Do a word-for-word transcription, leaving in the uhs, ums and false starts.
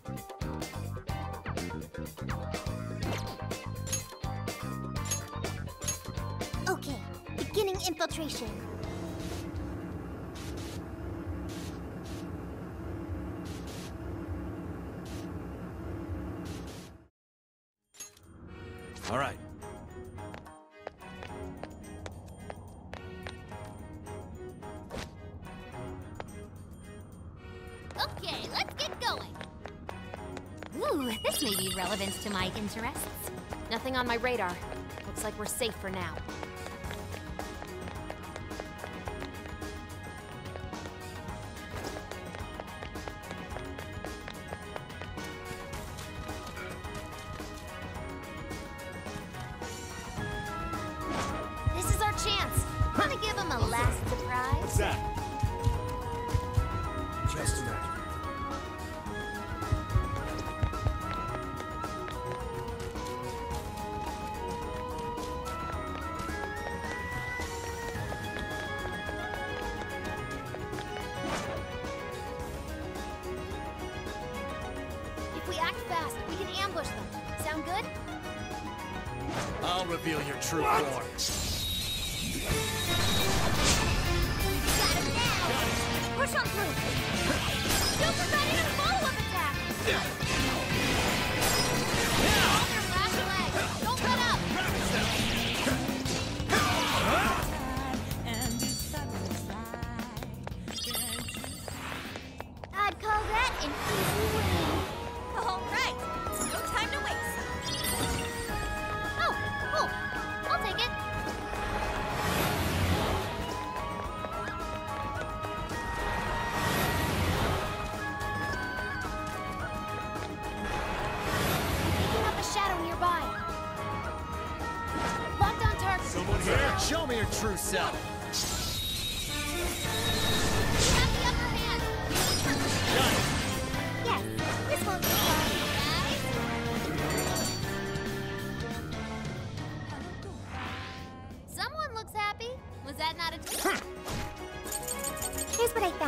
Okay, beginning infiltration. All right. Okay, let's get going. Ooh, this may be relevant to my interests. Nothing on my radar. Looks like we're safe for now. This is our chance. Wanna give him a last surprise? What's that? Just that. If we act fast, we can ambush them. Sound good? I'll reveal your true form. Got him now! Push on through! Super ready to follow-up attack! Hold your flash leg! Don't let up! I'd call that an easy win. All right, no time to waste. Oh, cool. I'll take it. Picking up a shadow nearby. Locked on target. Someone here? Show me your true self. You have the upper hand. Yes, this won't be hard, guys. Someone looks happy. Was that not a... Here's what I